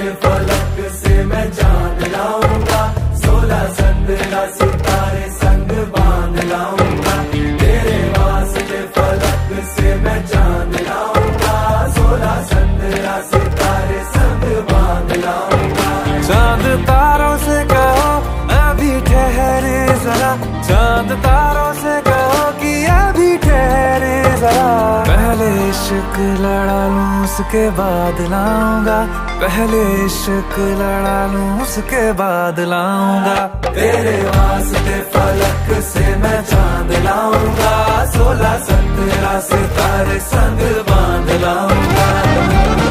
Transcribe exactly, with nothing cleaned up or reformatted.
वास्ते फलक से मैं चांद लाऊंगा, सोलह संद्रा सितारे संग बांध लाऊंगा। तेरे वास्ते फलक से मैं चांद लाऊंगा, सोलह संद्रा सितारे संग बांध लाऊंगा। चांद तारों से कहो अभी ठहरे जरा, चांद तारों से कहो कि अभी ठहरे जरा। पहले इश्क लड़ा लूं उसके बाद लाऊंगा, पहले इश्क लड़ा लूं उसके बाद लाऊंगा। तेरे वास्ते फलक से मैं चांद लाऊंगा, सोलह संद्रा सितारे संग बांध लाऊंगा।